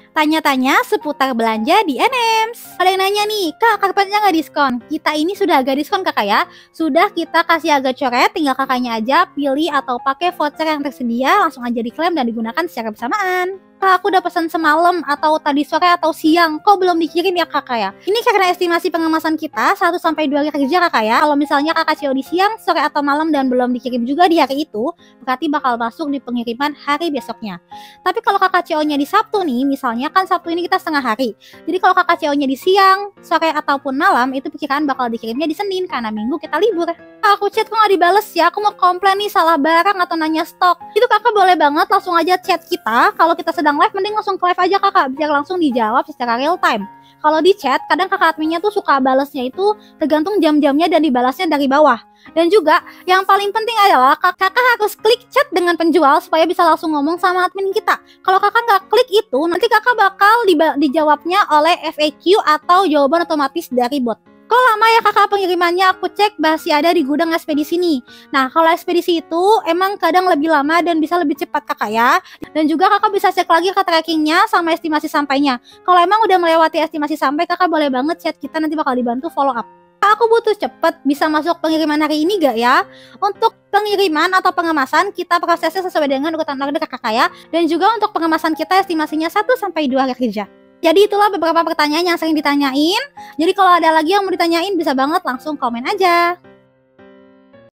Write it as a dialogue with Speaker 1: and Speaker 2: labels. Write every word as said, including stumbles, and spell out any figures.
Speaker 1: Tanya-tanya seputar belanja di N E M S. Ada yang nanya nih, Kak, karpetnya nggak diskon? Kita ini sudah agak diskon kakak ya. Sudah kita kasih agak coret, tinggal kakaknya aja pilih atau pakai voucher yang tersedia, langsung aja diklaim dan digunakan secara bersamaan. Kak, aku udah pesan semalam atau tadi sore atau siang, kok belum dikirim ya kakak ya? Ini karena estimasi pengemasan kita satu sampai dua hari kerja kakak ya. Kalau misalnya kakak C O D siang, sore atau malam dan belum dikirim juga di hari itu, berarti bakal masuk di pengiriman hari besoknya. Tapi kalau kakak C O-nya di Sabtu nih, misalnya kan Sabtu ini kita setengah hari. Jadi kalau kakak C O-nya di siang, sore ataupun malam, itu perkiraan bakal dikirimnya di Senin karena Minggu kita libur. Aku chat kok nggak dibales ya, aku mau komplain nih salah barang atau nanya stok. Itu kakak boleh banget langsung aja chat kita. Kalau kita sedang live, mending langsung ke live aja kakak, biar langsung dijawab secara real time. Kalau di chat, kadang kakak adminnya tuh suka balesnya itu tergantung jam-jamnya dan dibalasnya dari bawah. Dan juga yang paling penting adalah kakak harus klik chat dengan penjual supaya bisa langsung ngomong sama admin kita. Kalau kakak nggak klik itu, nanti kakak bakal dijawabnya oleh F A Q atau jawaban otomatis dari bot. Kok lama ya kakak pengirimannya? Aku cek masih ada di gudang ekspedisi nih. Nah, kalau ekspedisi itu emang kadang lebih lama dan bisa lebih cepat kakak ya. Dan juga kakak bisa cek lagi ke trackingnya sama estimasi sampainya. Kalau emang udah melewati estimasi sampai, kakak boleh banget chat kita, nanti bakal dibantu follow up. Aku butuh cepet, bisa masuk pengiriman hari ini gak ya? Untuk pengiriman atau pengemasan, kita prosesnya sesuai dengan urutan order kakak ya. Dan juga untuk pengemasan kita estimasinya satu sampai dua hari kerja. Jadi itulah beberapa pertanyaan yang sering ditanyain. Jadi kalau ada lagi yang mau ditanyain, bisa banget langsung komen aja.